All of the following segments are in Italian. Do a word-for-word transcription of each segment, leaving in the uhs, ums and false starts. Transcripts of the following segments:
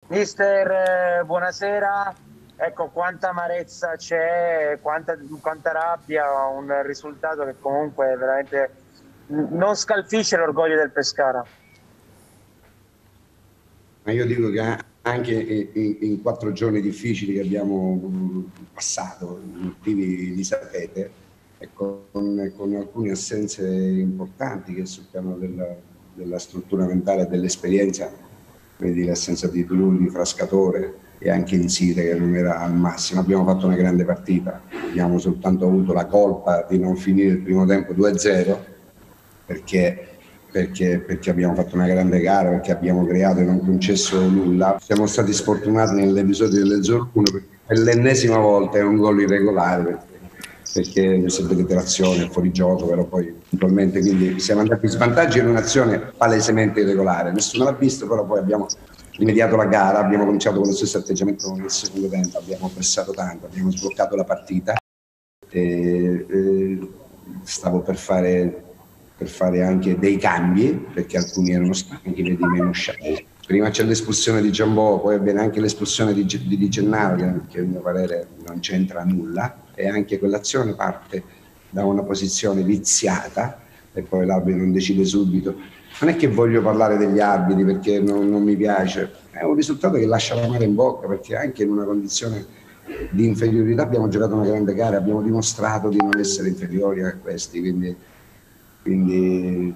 Mister, eh, buonasera. Ecco, quanta amarezza c'è, quanta, quanta rabbia, un risultato che comunque veramente non scalfisce l'orgoglio del Pescara. Ma io dico che anche in, in quattro giorni difficili che abbiamo passato, i motivi li sapete, e con, con alcune assenze importanti che sul piano della, della struttura mentale e dell'esperienza, vedi l'assenza di Tulù, di Frascatore e anche Insite che non era al massimo, abbiamo fatto una grande partita, abbiamo soltanto avuto la colpa di non finire il primo tempo due a zero perché Perché, perché abbiamo fatto una grande gara, perché abbiamo creato e non concesso nulla. Siamo stati sfortunati nell'episodio delle zero uno perché per l'ennesima volta è un gol irregolare, perché, perché se vedete l'azione è fuori gioco, però poi puntualmente, quindi siamo andati in svantaggio in un'azione palesemente irregolare. Nessuno l'ha visto, però poi abbiamo rimediato la gara, abbiamo cominciato con lo stesso atteggiamento nel secondo tempo, abbiamo pressato tanto, abbiamo sbloccato la partita e, e stavo per fare per fare anche dei cambi, perché alcuni erano stanchi, vedi meno scialli. Prima c'è l'espulsione di Giambò, poi avviene anche l'espulsione di, di, di Gennaro, che a mio parere non c'entra nulla, e anche quell'azione parte da una posizione viziata e poi l'arbitro non decide subito. Non è che voglio parlare degli arbitri perché non, non mi piace, è un risultato che lascia l'amaro in bocca, perché anche in una condizione di inferiorità abbiamo giocato una grande gara, abbiamo dimostrato di non essere inferiori a questi, quindi quindi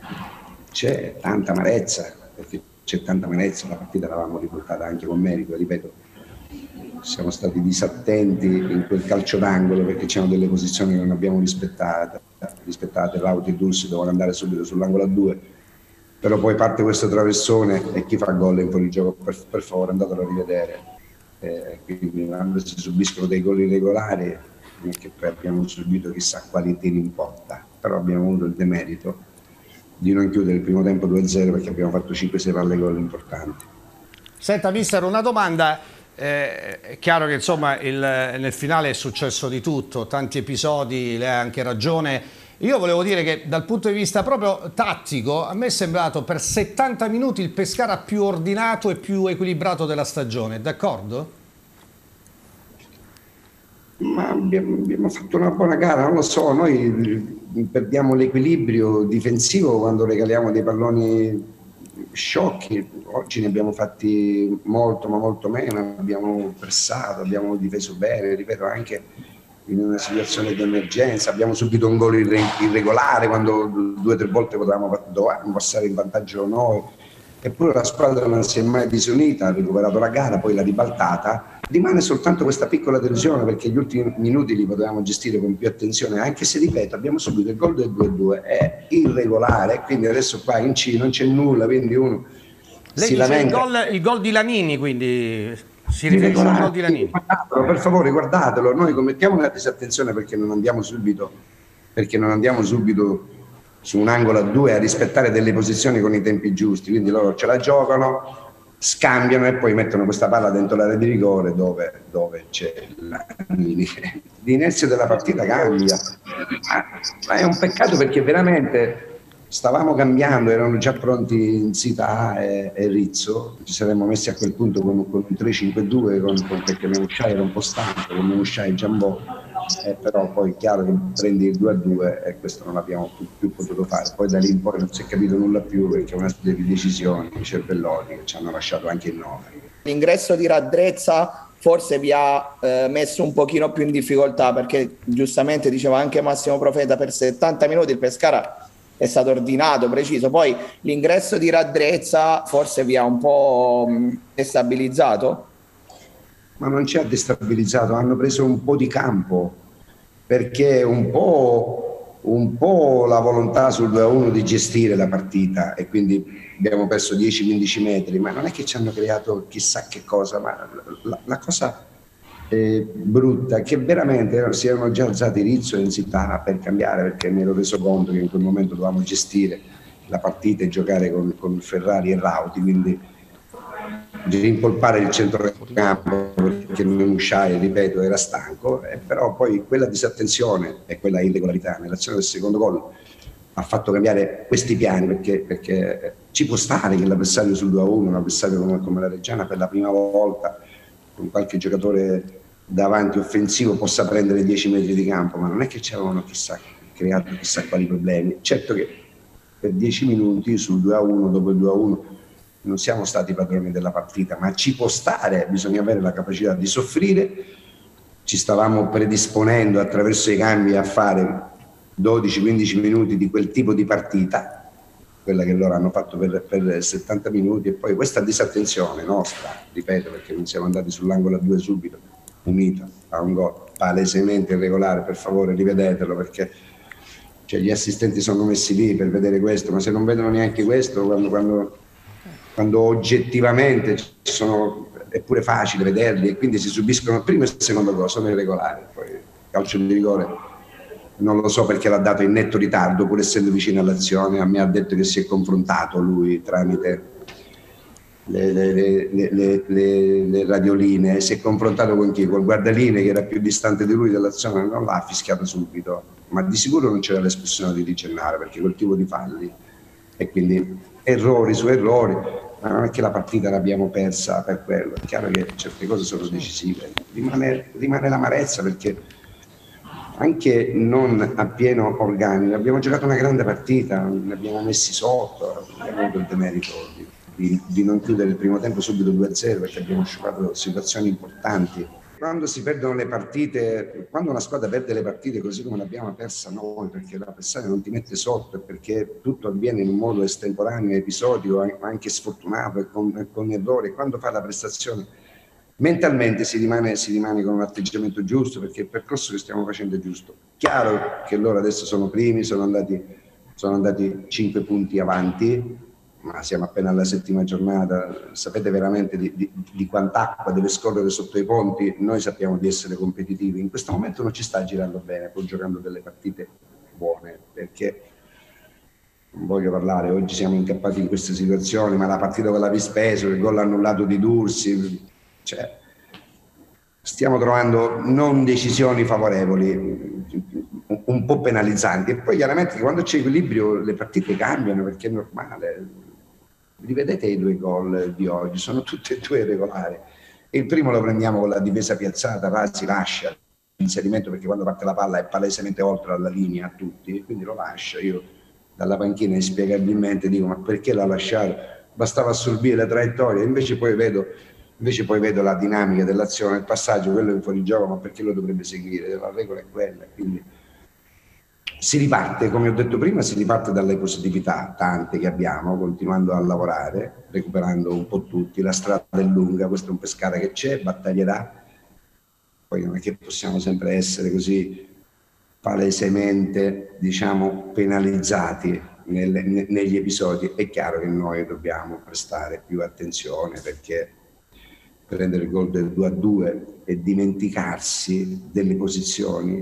c'è tanta amarezza, perché c'è tanta amarezza, la partita l'avevamo riportata anche con merito, ripeto, siamo stati disattenti in quel calcio d'angolo perché c'erano delle posizioni che non abbiamo rispettate, rispettate Rauti e Dulci dovevano andare subito sull'angolo a due, però poi parte questo traversone e chi fa gol in fuorigioco, per, per favore andatelo a rivedere, eh, quindi quando si subiscono dei gol irregolari non è che poi abbiamo subito chissà quali tiri in porta, però abbiamo avuto il demerito di non chiudere il primo tempo due a zero perché abbiamo fatto cinque sei palle gol importanti. Senta mister, una domanda, eh, è chiaro che insomma il, nel finale è successo di tutto, tanti episodi, lei ha anche ragione. Io volevo dire che dal punto di vista proprio tattico a me è sembrato per settanta minuti il Pescara più ordinato e più equilibrato della stagione, d'accordo? Ma abbiamo, abbiamo fatto una buona gara, non lo so, noi perdiamo l'equilibrio difensivo quando regaliamo dei palloni sciocchi, oggi ne abbiamo fatti molto ma molto meno, abbiamo pressato, abbiamo difeso bene, ripeto anche in una situazione di emergenza, abbiamo subito un gol irregolare quando due o tre volte potevamo passare in vantaggio noi, eppure la squadra non si è mai disunita, ha recuperato la gara, poi l'ha ribaltata. Rimane soltanto questa piccola delusione perché gli ultimi minuti li potevamo gestire con più attenzione, anche se ripeto abbiamo subito il gol del due a due, è irregolare, quindi adesso qua in C non c'è nulla, quindi uno Lei si dice lamenta. Il gol, il gol di Lanini, quindi si riferisce al gol di Lanini. Guardatelo, per favore guardatelo, noi commettiamo una disattenzione perché non andiamo subito, perché non andiamo subito su un angolo a due a rispettare delle posizioni con i tempi giusti, quindi loro ce la giocano, scambiano e poi mettono questa palla dentro l'area di rigore dove, dove c'è l'inizio della partita cambia, ma è un peccato perché veramente stavamo cambiando, erano già pronti Insita e, e Rizzo, ci saremmo messi a quel punto con, con un tre cinque due con, con, perché Memusciai era un po' stanco, con Memusciai e Giambò, eh, però poi è chiaro che prendi il due a due e questo non abbiamo più, più potuto fare, poi da lì in poi non si è capito nulla più perché è una serie di decisioni, di cervelloni che ci hanno lasciato anche il nome. L'ingresso di Radrezza forse vi ha eh, messo un pochino più in difficoltà perché giustamente diceva anche Massimo Profeta, per settanta minuti il Pescara è stato ordinato, preciso, poi l'ingresso di Radrezza forse vi ha un po' destabilizzato? Ma non ci ha destabilizzato, hanno preso un po' di campo, perché un po', un po' la volontà sul due a uno di gestire la partita e quindi abbiamo perso dieci quindici metri, ma non è che ci hanno creato chissà che cosa, ma la, la cosa eh, brutta è che veramente si erano già alzati Rizzo e Insita per cambiare, perché mi ero reso conto che in quel momento dovevamo gestire la partita e giocare con, con Ferrari e Rauti, quindi rimpolpare il centrocampo perché Memusciai, ripeto, era stanco, eh, però poi quella disattenzione e quella irregolarità nell'azione del secondo gol ha fatto cambiare questi piani, perché, perché ci può stare che l'avversario sul due a uno, un avversario come, come la Reggiana, per la prima volta con qualche giocatore davanti offensivo possa prendere dieci metri di campo, ma non è che ci avevano chissà, creato chissà quali problemi. Certo che per dieci minuti sul due a uno, dopo il due a uno, non siamo stati padroni della partita, ma ci può stare, bisogna avere la capacità di soffrire. Ci stavamo predisponendo attraverso i cambi a fare dodici quindici minuti di quel tipo di partita, quella che loro hanno fatto per, per settanta minuti, e poi questa disattenzione nostra, ripeto, perché non siamo andati sull'angolo a due subito, unito a un gol palesemente irregolare, per favore rivedetelo, perché cioè, gli assistenti sono messi lì per vedere questo, ma se non vedono neanche questo, quando, quando, quando oggettivamente ci sono, è pure facile vederli, e quindi si subiscono il primo e il secondo gol, sono irregolari. Poi calcio di rigore non lo so perché l'ha dato in netto ritardo, pur essendo vicino all'azione. A me ha detto che si è confrontato lui tramite le, le, le, le, le, le radioline, si è confrontato con chi? Col guardaline che era più distante di lui dell'azione, non l'ha fischiato subito, ma di sicuro non c'era l'espulsione di Di Gennaro, perché quel tipo di falli, e quindi errori su errori, ma non è che la partita l'abbiamo persa per quello. È chiaro che certe cose sono decisive, rimane, rimane l'amarezza, perché anche non a pieno organico abbiamo giocato una grande partita, ne abbiamo messi sotto, abbiamo avuto il demerito di, di, di non chiudere il primo tempo subito due a zero, perché abbiamo sciupato situazioni importanti. Quando si perdono le partite, quando una squadra perde le partite così come l'abbiamo persa noi, perché l'avversario non ti mette sotto e perché tutto avviene in un modo estemporaneo, episodico, anche sfortunato e con, con errori, quando fa la prestazione mentalmente si rimane, si rimane con un atteggiamento giusto, perché il percorso che stiamo facendo è giusto. Chiaro che loro adesso sono primi, sono andati, sono andati cinque punti avanti, ma siamo appena alla settima giornata. Sapete veramente di, di, di quant'acqua deve scorrere sotto i ponti? Noi sappiamo di essere competitivi. In questo momento non ci sta girando bene, pur giocando delle partite buone, perché non voglio parlare, oggi siamo incappati in queste situazioni, ma la partita con la Vispeso, il gol annullato di Dursi, cioè, stiamo trovando non decisioni favorevoli, un po' penalizzanti, e poi chiaramente quando c'è equilibrio le partite cambiano, perché è normale. Rivedete i due gol di oggi, sono tutti e due regolari. Il primo lo prendiamo con la difesa piazzata, Rasi lascia l'inserimento, perché quando parte la palla è palesemente oltre la linea a tutti, quindi lo lascia. Io dalla panchina inspiegabilmente dico: ma perché l'ha lasciato? Bastava assorbire la traiettoria. Invece poi vedo Invece poi vedo la dinamica dell'azione, il passaggio, quello è in fuorigioco, ma perché lo dovrebbe seguire? La regola è quella. Quindi si riparte, come ho detto prima, si riparte dalle positività tante che abbiamo, continuando a lavorare, recuperando un po' tutti. La strada è lunga, questo è un Pescara che c'è, battaglierà. Poi non è che possiamo sempre essere così palesemente, diciamo, penalizzati nelle, negli episodi. È chiaro che noi dobbiamo prestare più attenzione, perché prendere il gol del due a due e dimenticarsi delle posizioni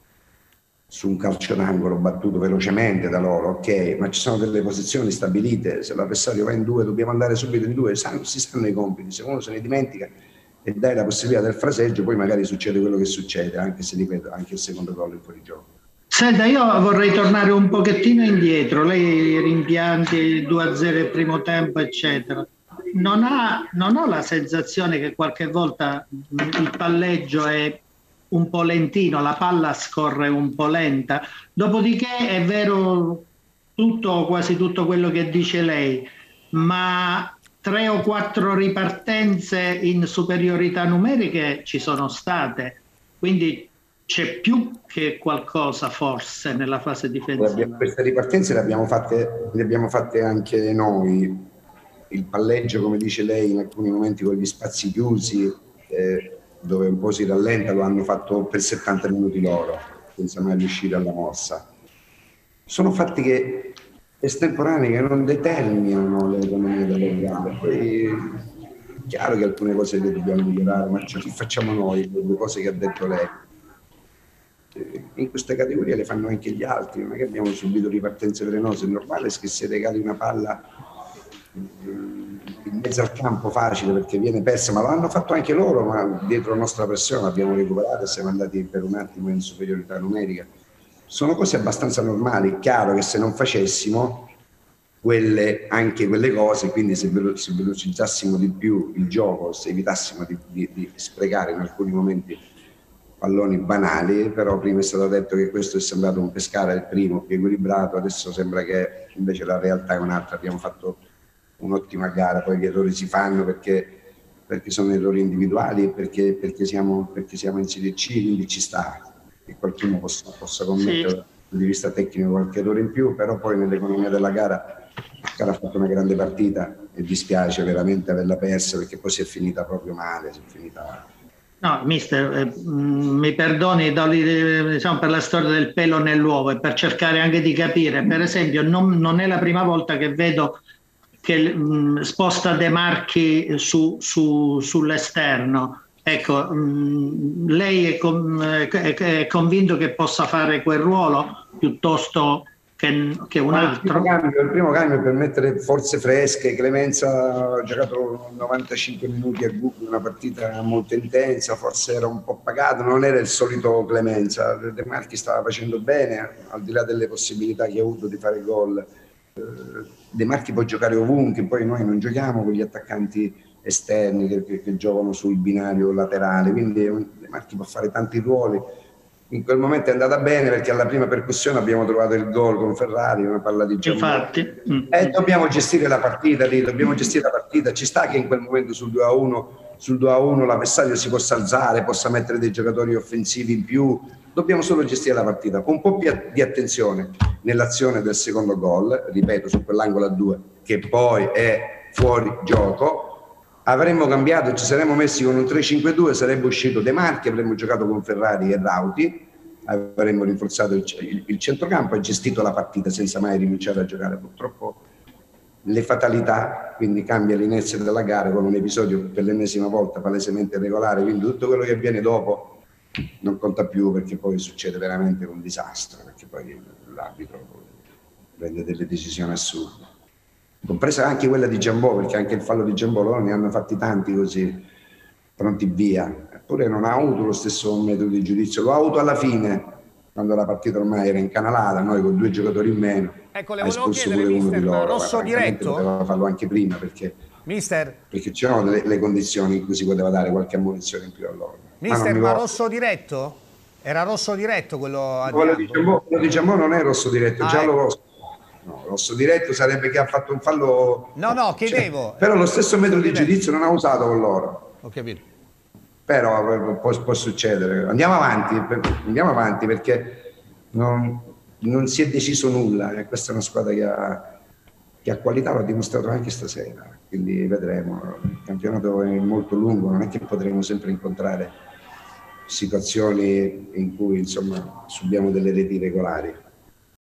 su un calcio d'angolo battuto velocemente da loro, ok, ma ci sono delle posizioni stabilite. Se l'avversario va in due dobbiamo andare subito in due, sanno, si sanno i compiti. Se uno se ne dimentica e dai la possibilità del fraseggio, poi magari succede quello che succede, anche se, ripeto, anche il secondo gol è fuori gioco. Senta, io vorrei tornare un pochettino indietro. Lei rimpianti il due a zero il primo tempo, eccetera. Non ha, non ho la sensazione che qualche volta il palleggio è un po' lentino, la palla scorre un po' lenta, dopodiché è vero tutto, quasi tutto quello che dice lei, ma tre o quattro ripartenze in superiorità numeriche ci sono state, quindi c'è più che qualcosa forse nella fase difensiva. Queste ripartenze le abbiamo fatte, le abbiamo fatte anche noi. Il palleggio, come dice lei, in alcuni momenti con gli spazi chiusi, eh, dove un po' si rallenta, lo hanno fatto per settanta minuti loro, senza mai riuscire alla mossa. Sono fatti che estemporanei, che non determinano l'economia delle gambe. Poi è chiaro che alcune cose le dobbiamo migliorare, ma ciò che facciamo noi, le due cose che ha detto lei, in queste categorie le fanno anche gli altri. Non è che abbiamo subito ripartenze velenose. È normale che se regali una palla in mezzo al campo facile, perché viene persa, ma lo hanno fatto anche loro, ma dietro la nostra pressione abbiamo recuperato e siamo andati per un attimo in superiorità numerica. sono cose abbastanza normali. Chiaro che se non facessimo quelle, anche quelle cose, quindi se, velo se velocizzassimo di più il gioco, se evitassimo di, di, di sprecare in alcuni momenti palloni banali, però prima è stato detto che questo è sembrato un Pescara il primo, più equilibrato, adesso sembra che invece la realtà è un'altra. Abbiamo fatto un'ottima gara, poi gli errori si fanno perché, perché sono errori individuali e perché, perché, siamo, perché siamo in Serie C, quindi ci sta che qualcuno possa, possa commettere dal punto di vista tecnico qualche errore in più, però poi nell'economia della gara Pescara ha fatto una grande partita e dispiace veramente averla persa, perché poi si è finita proprio male, si è finita... No, mister, eh, mi perdoni diciamo, per la storia del pelo nell'uovo e per cercare anche di capire, per esempio non, non è la prima volta che vedo che mh, sposta De Marchi su, su, sull'esterno. Ecco, mh, lei è, con, è, è convinto che possa fare quel ruolo piuttosto che, che un altro? Il primo, cambio, il primo cambio per mettere forze fresche. Clemenza ha giocato novantacinque minuti a Google, una partita molto intensa, forse era un po' pagato, non era il solito Clemenza. De Marchi stava facendo bene, al di là delle possibilità che ha avuto di fare gol. De Marchi può giocare ovunque, poi noi non giochiamo con gli attaccanti esterni che, che, che giocano sul binario laterale, quindi De Marchi può fare tanti ruoli. In quel momento è andata bene perché alla prima percussione abbiamo trovato il gol con Ferrari, una palla di Giambò. Infatti. E dobbiamo gestire la partita lì, dobbiamo gestire la partita. Ci sta che in quel momento sul due a uno, sul due a uno l'avversario si possa alzare, possa mettere dei giocatori offensivi in più. Dobbiamo solo gestire la partita. Un po' più di attenzione nell'azione del secondo gol, ripeto, su quell'angolo a due, che poi è fuori gioco. Avremmo cambiato, ci saremmo messi con un tre cinque due, sarebbe uscito De Marchi, avremmo giocato con Ferrari e Rauti, avremmo rinforzato il, il, il centrocampo e gestito la partita senza mai rinunciare a giocare. Purtroppo le fatalità, quindi cambia l'inizio della gara con un episodio per l'ennesima volta palesemente regolare, quindi tutto quello che avviene dopo non conta più, perché poi succede veramente un disastro, perché poi l'arbitro prende delle decisioni assurde. Compresa anche quella di Giambò, perché anche il fallo di Giambò loro ne hanno fatti tanti così, pronti via, eppure non ha avuto lo stesso metodo di giudizio, lo ha avuto alla fine, quando la partita ormai era incanalata, noi con due giocatori in meno, ecco, le ha volevo espulso chiedere, pure uno mister, di loro, rosso diretto? Poteva farlo anche prima, perché, mister? perché c'erano le, le condizioni in cui si poteva dare qualche ammonizione in più a loro. Mister, ma, ma rosso diretto? Era rosso diretto quello a quello di Giambò, quello di Giambò non è rosso diretto, è ah, giallo ecco. rosso. No, rosso diretto sarebbe che ha fatto un fallo... No, no, chiedevo. Cioè, però lo stesso metodo di giudizio non ha usato con loro. Ho capito. Però può, può succedere. Andiamo avanti, andiamo avanti perché non, non si è deciso nulla. E questa è una squadra che ha, che ha qualità, l'ha dimostrato anche stasera. Quindi vedremo. Il campionato è molto lungo, non è che potremo sempre incontrare situazioni in cui insomma subiamo delle reti regolari.